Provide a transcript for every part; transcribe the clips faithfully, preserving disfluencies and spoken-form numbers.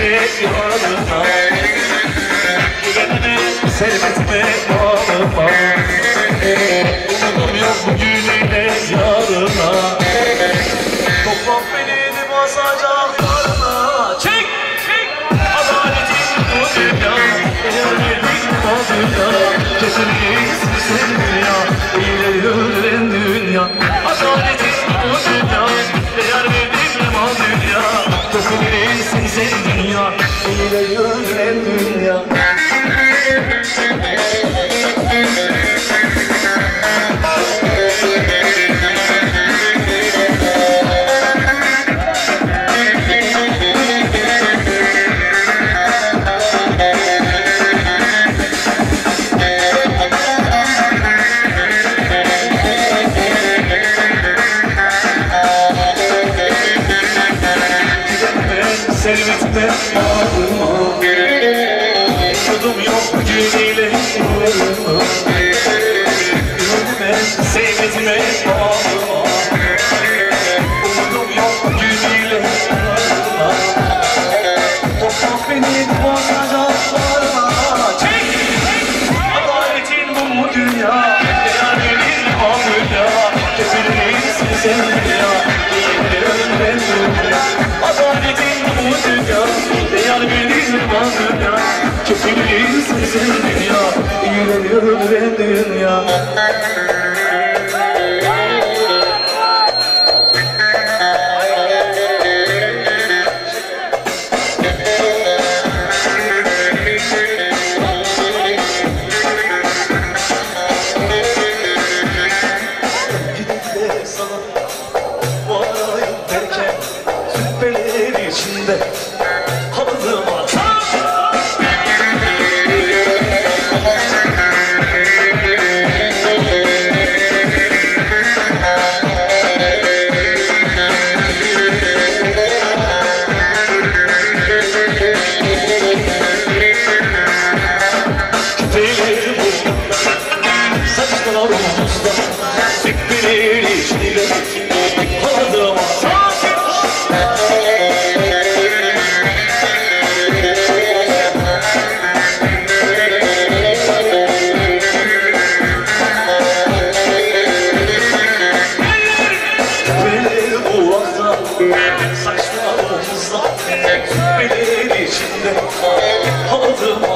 yarına, güvenme servetme yanıma. Umudum yok bugününe yarına, toplam beni basacak yarına. Çek! Adaletin bu dünya, değerlerin bu dünya, kötülüğünsün sen dünya, iyileri öldüren dünya. Adaletin bu dünya, değerlerin bu dünya, kötülüğünsün sen dünya, iyileri öldüren dünya. Servetme ağrıma, umudum yok güneyle yarıma. Güvenme servetme ağrıma, umudum yok güneyle yarıma. Toprak beni basacak varma. Çek! Adaletin bu dünya, değerlerin bu dünya, kötülüğünsün sen dünya, iyileri öldüren dünya. Adaletin bu dünya, değerlerin bu dünya, kötülüğünsün sen dünya, iyileri öldüren dünya. İçinde halıma küpeleri bu saçlar omuzda, küpeleri içinde halıma saçlar omuzda, küpeleri içinde halıma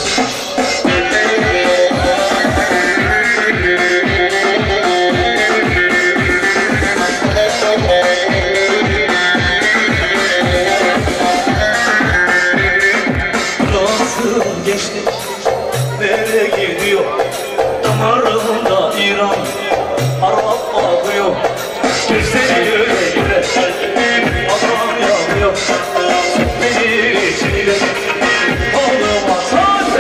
nasıl geçtik, nereye gidiyor? Damarımda İran Arap akıyor, gözleri öyle güler, adam yanıyor, küpeleri içinde halıma sahte.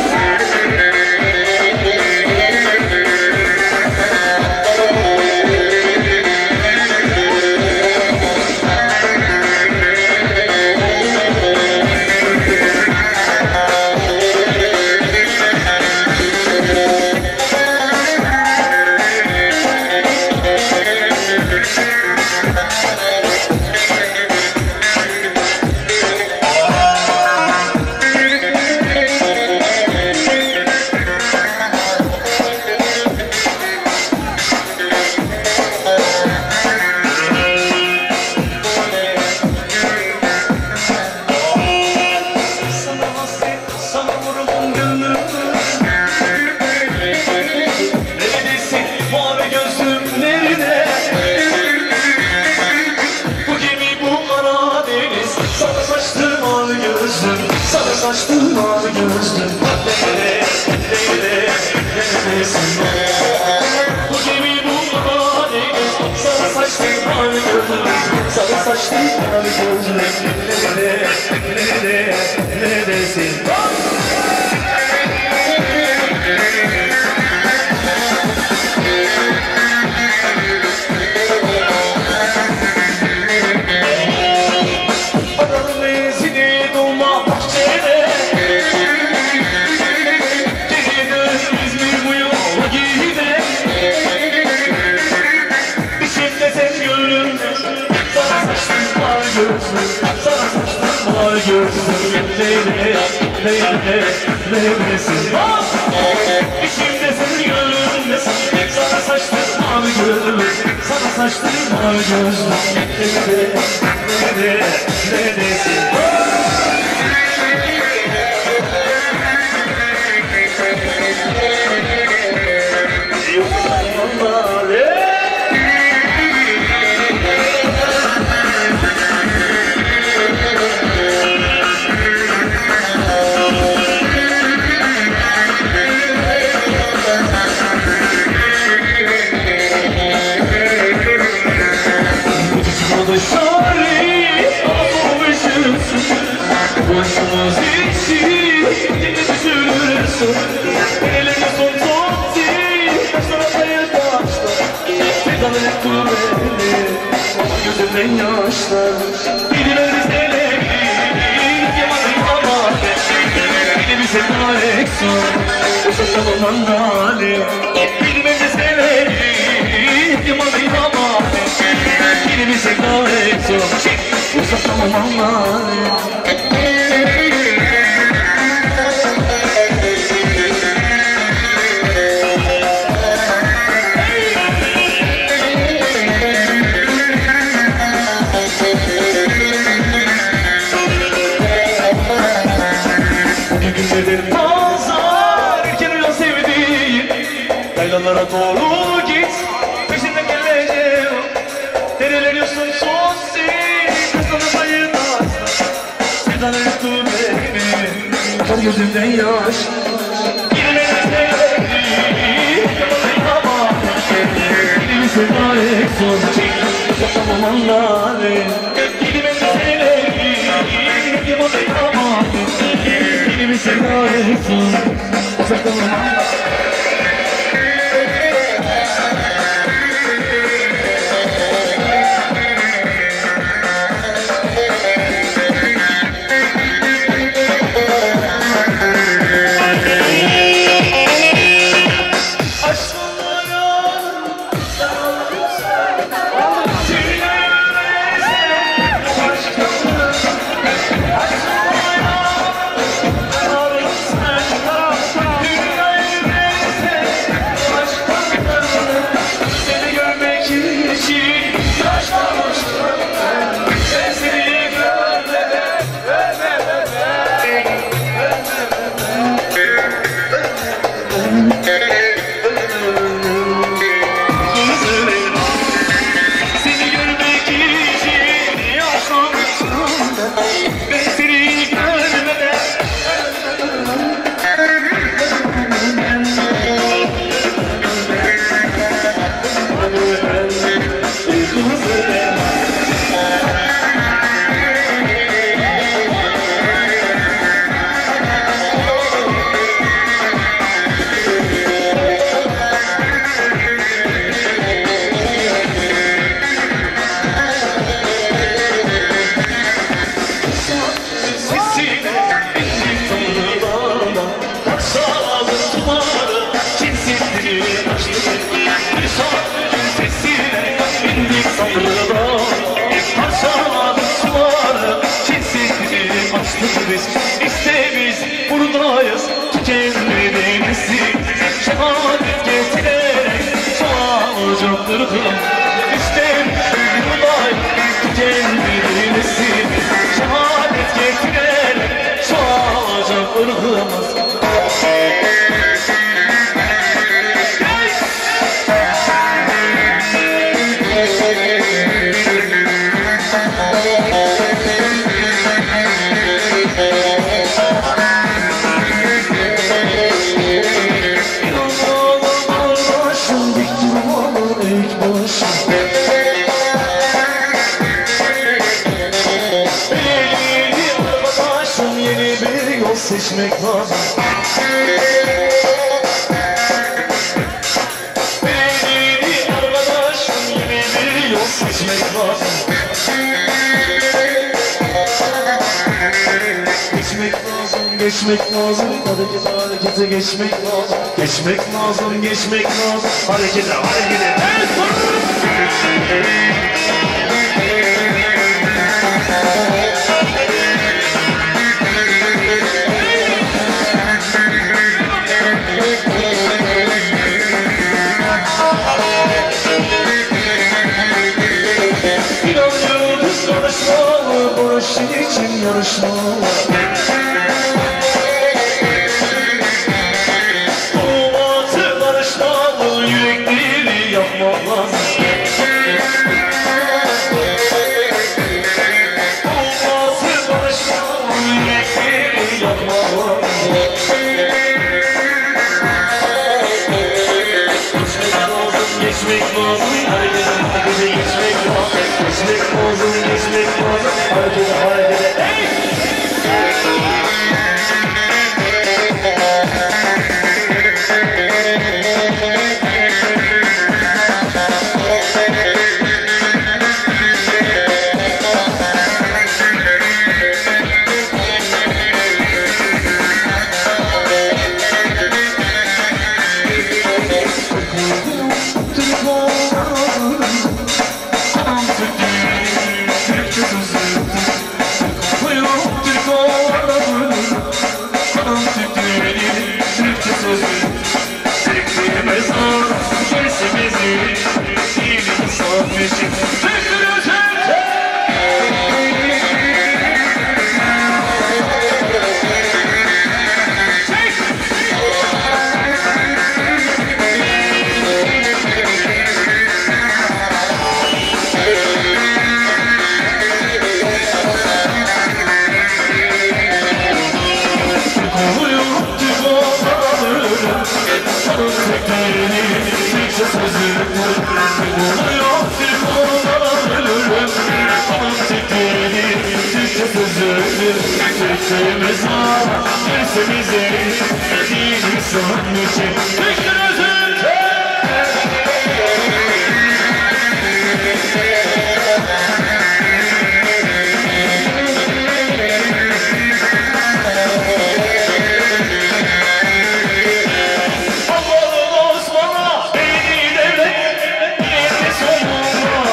Sarı saçlı mavi gözlüm, nerede, nerede, neredesin? Bu gemi bu mavi, sarı saçlı mavi gözlüm, sarı saçlı mavi gözlüm, nerede, nerede, neredesin? Sana saçtım mavi gözlüm Leyle, leyle, leylesin İçimde senin gönlümdesin Sana saçtın mavi gözlüm Sana saçtın mavi gözlüm Leyle, leyle, leylesin Başımız için dili düşürürsün Elini son totti Başına sayı taşlar Fidanı ettim beni Gözümden yaşlar Gidiveririz elektrik Yamanın ama Yine bize direksiyon Uzaktan olan hali Gidiveririz elektrik Yamanın ama Yine bize direksiyon Uzaktan olan hali Günlerin pazar erken uyan sevdiğim Yaylalara doğru git peşinden geleceğim Dereler yosun sosis Kızlarına sayı taşlar Sevdan üstü beni Kar gözümden yaş Gidemeyiz sevdiğim Yamalıyım ama Gidimi sevda ekson Uzaktan olanları Gidemeyiz sevdiğim Yamalıyım ama Gidimi sevda ekson Uzaktan olanları İşte biz buradayız tükenmediğimizi şehadet getirerek çoğalacakları İşte biz buradayız tükenmediğimizi şehadet getirerek çoğalacaklarımız seçmek lazım. Beni arkadaşım yeni bir yol seçmek lazım. Geçmek lazım, geçmek lazım. Harekete harekete geçmek lazım. Geçmek lazım, geçmek lazım. Harekete harekete. için yarışma olmazı barışmalı yürekleri yapmak lazım olmazı barışmalı yürekleri yapmak lazım geçmek lazım harekete harekete geçmek lazım geçmek lazım geçmek lazım harekete harekete hey! Türkçemiz var, Türkçemize değil sanmışım Türkçemize Allah'ın Osman'a beni devlet yeni sonuna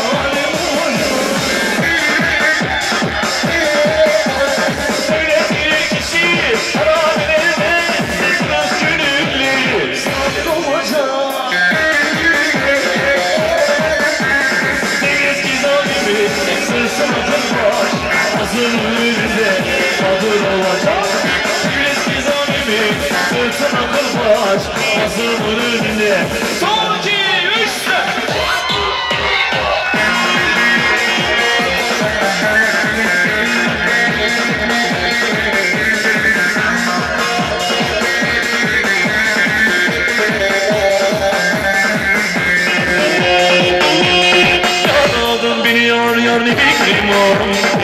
Hazırlığında hazır olacak Eski zanimi sırtına kırbaç Hazırlığında Son iki üç Yanıldım beni yar yar ne fikrim var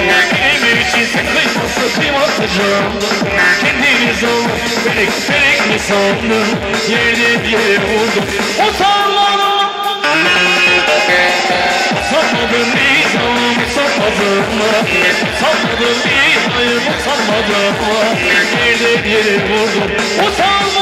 Kıymatlıcım kendimiz ol Felek felek mi sandın Yerde bir yere vurdum Utanmadım Utanmadım nizam Utanmadım Utanmadım nizam Utanmadım Yerde bir yere vurdum Utanmadım